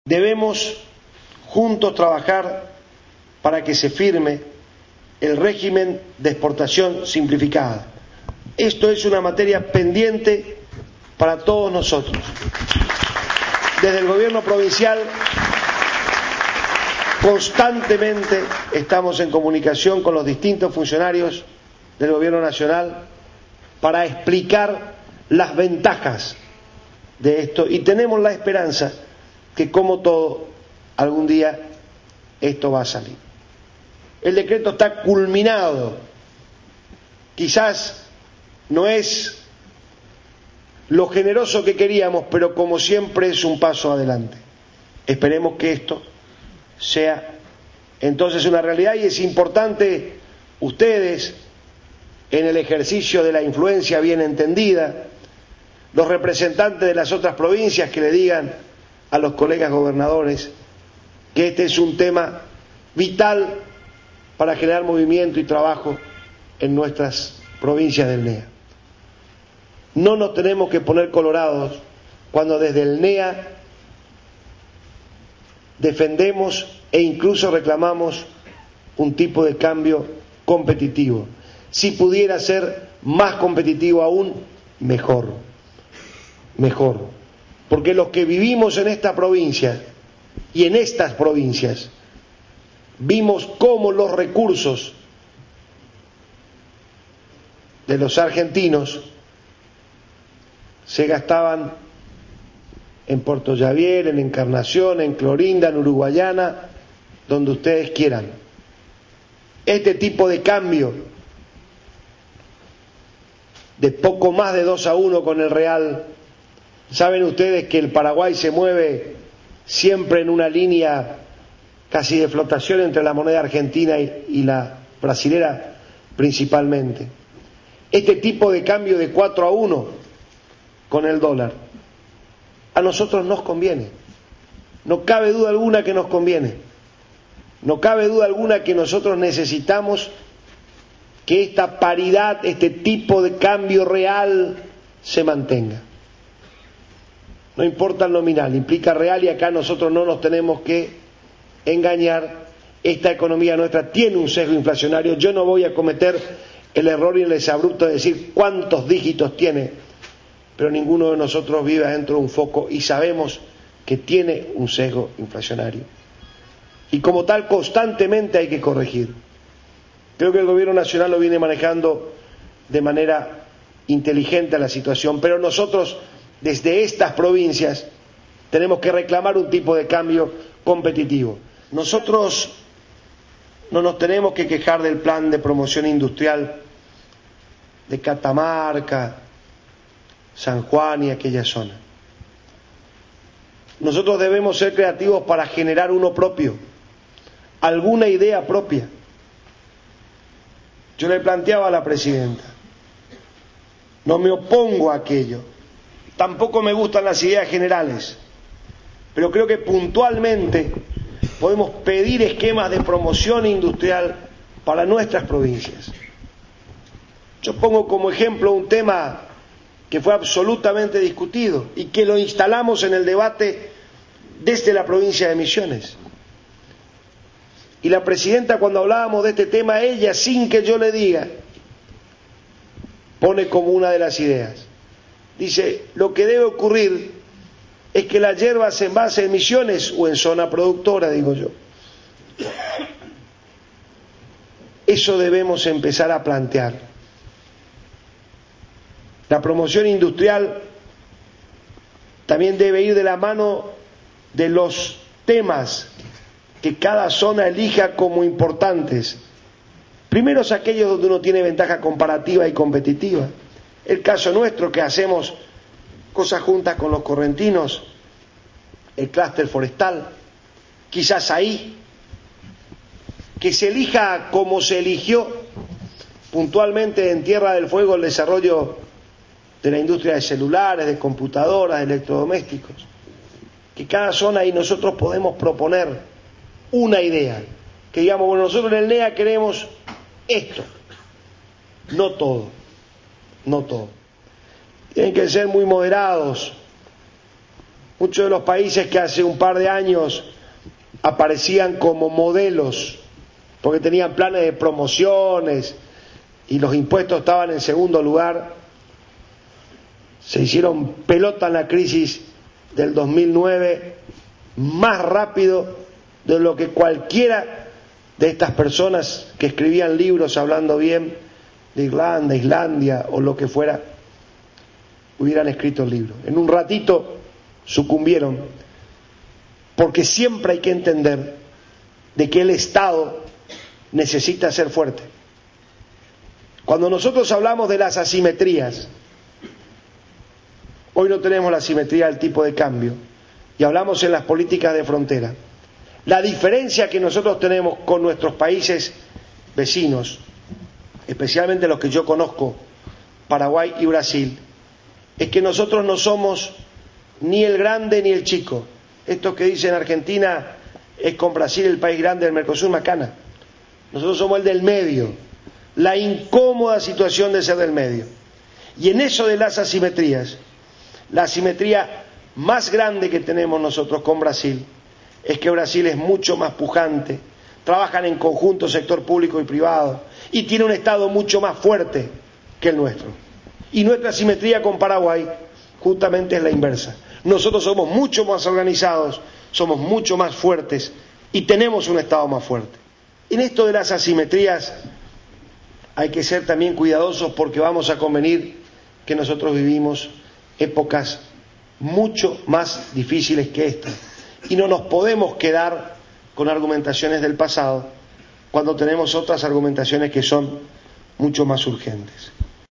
Debemos juntos trabajar para que se firme el régimen de exportación simplificada. Esto es una materia pendiente para todos nosotros. Desde el gobierno provincial constantemente estamos en comunicación con los distintos funcionarios del gobierno nacional para explicar las ventajas de esto y tenemos la esperanza que, como todo, algún día esto va a salir. El decreto está culminado, quizás no es lo generoso que queríamos, pero como siempre es un paso adelante. Esperemos que esto sea entonces una realidad y es importante ustedes, en el ejercicio de la influencia bien entendida, los representantes de las otras provincias que le digan a los colegas gobernadores que este es un tema vital para generar movimiento y trabajo en nuestras provincias del NEA. No nos tenemos que poner colorados cuando desde el NEA defendemos e incluso reclamamos un tipo de cambio competitivo. Si pudiera ser más competitivo aún, mejor. Porque los que vivimos en esta provincia y en estas provincias vimos cómo los recursos de los argentinos se gastaban en Puerto Javier, en Encarnación, en Clorinda, en Uruguayana, donde ustedes quieran. Este tipo de cambio de poco más de 2-1 con el real, saben ustedes que el Paraguay se mueve siempre en una línea casi de flotación entre la moneda argentina y la brasilera principalmente. Este tipo de cambio de 4-1 con el dólar a nosotros nos conviene, no cabe duda alguna que nos conviene, no cabe duda alguna que nosotros necesitamos que esta paridad, este tipo de cambio real se mantenga. No importa el nominal, implica real y acá nosotros no nos tenemos que engañar. Esta economía nuestra tiene un sesgo inflacionario. Yo no voy a cometer el error y el exabrupto de decir cuántos dígitos tiene, pero ninguno de nosotros vive dentro de un foco y sabemos que tiene un sesgo inflacionario. Y como tal constantemente hay que corregir. Creo que el gobierno nacional lo viene manejando de manera inteligente a la situación, pero nosotros desde estas provincias tenemos que reclamar un tipo de cambio competitivo. Nosotros no nos tenemos que quejar del plan de promoción industrial de Catamarca, San Juan y aquella zona. Nosotros debemos ser creativos para generar uno propio, alguna idea propia. Yo le planteaba a la presidenta, no me opongo a aquello, tampoco me gustan las ideas generales, pero creo que puntualmente podemos pedir esquemas de promoción industrial para nuestras provincias. Yo pongo como ejemplo un tema que fue absolutamente discutido y que lo instalamos en el debate desde la provincia de Misiones. Y la presidenta, cuando hablábamos de este tema, ella, sin que yo le diga, pone como una de las ideas. Dice, lo que debe ocurrir es que la hierba se envase en Misiones o en zona productora, digo yo. Eso debemos empezar a plantear. La promoción industrial también debe ir de la mano de los temas que cada zona elija como importantes. Primero es aquellos donde uno tiene ventaja comparativa y competitiva. El caso nuestro, que hacemos cosas juntas con los correntinos, el clúster forestal, quizás ahí, que se elija como se eligió puntualmente en Tierra del Fuego el desarrollo de la industria de celulares, de computadoras, de electrodomésticos, que cada zona ahí nosotros podemos proponer una idea, que digamos, bueno, nosotros en el NEA queremos esto, no todo. Tienen que ser muy moderados Muchos de los países que hace un par de años aparecían como modelos, porque tenían planes de promociones y los impuestos estaban en segundo lugar, se hicieron pelota en la crisis del 2009 más rápido de lo que cualquiera de estas personas que escribían libros hablando bien de Irlanda, Islandia o lo que fuera, hubieran escrito el libro. En un ratito sucumbieron, porque siempre hay que entender de que el Estado necesita ser fuerte. Cuando nosotros hablamos de las asimetrías, hoy no tenemos la asimetría del tipo de cambio, y hablamos en las políticas de frontera. La diferencia que nosotros tenemos con nuestros países vecinos, especialmente los que yo conozco, Paraguay y Brasil, es que nosotros no somos ni el grande ni el chico. Esto que dicen Argentina es con Brasil el país grande del Mercosur, macana. Nosotros somos el del medio, la incómoda situación de ser del medio. Y en eso de las asimetrías, la asimetría más grande que tenemos nosotros con Brasil es que Brasil es mucho más pujante, trabajan en conjunto sector público y privado y tiene un Estado mucho más fuerte que el nuestro. Y nuestra asimetría con Paraguay justamente es la inversa. Nosotros somos mucho más organizados, somos mucho más fuertes y tenemos un Estado más fuerte. En esto de las asimetrías hay que ser también cuidadosos, porque vamos a convenir que nosotros vivimos épocas mucho más difíciles que esta y no nos podemos quedar con argumentaciones del pasado cuando tenemos otras argumentaciones que son mucho más urgentes.